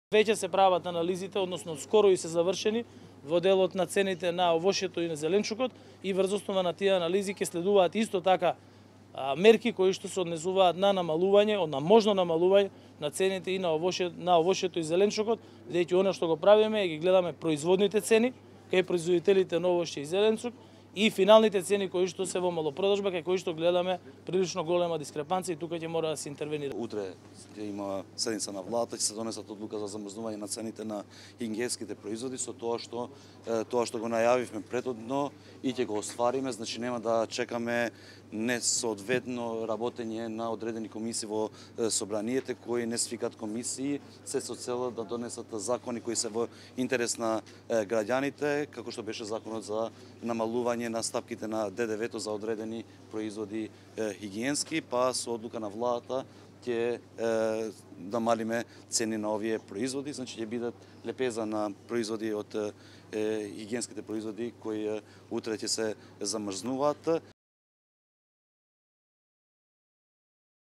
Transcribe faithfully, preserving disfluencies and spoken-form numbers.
Веќе се прават анализите, односно скоро и се завршени во делот на цените на овошјето и на зеленчукот и врз основа на тие анализи ќе следуваат исто така мерки кои што се однесуваат на намалување, на можно намалување на цените и на овошјето, на овошјето и зеленчукот, бидејќи она што го правиме е ги гледаме производните цени кај производителите на овошје и зеленчук и финалните цени кои што се во малопродажба, кај кои што гледаме прилично голема дискрепанција и тука ќе мора да се интервенира. Утре ќе има седница на владата, ќе се донесат одлука за замрзнување на цените на хигиенските производи со тоа што тоа што го најавивме претhodно и ќе го оствариме, значи нема да чекаме несоодветно работење на одредени комисии во собраниите кои не свикат комисии, се со цел да донесат закони кои се во интерес на граѓаните, како што беше законот за намалување на стапките на Д Д В-то за одредени производи хигиенски, па со одлука на владата ќе намалиме цени на овие производи, значи ќе бидат лепеза на производи од хигиенските производи кои утре ќе се замрзнуваат.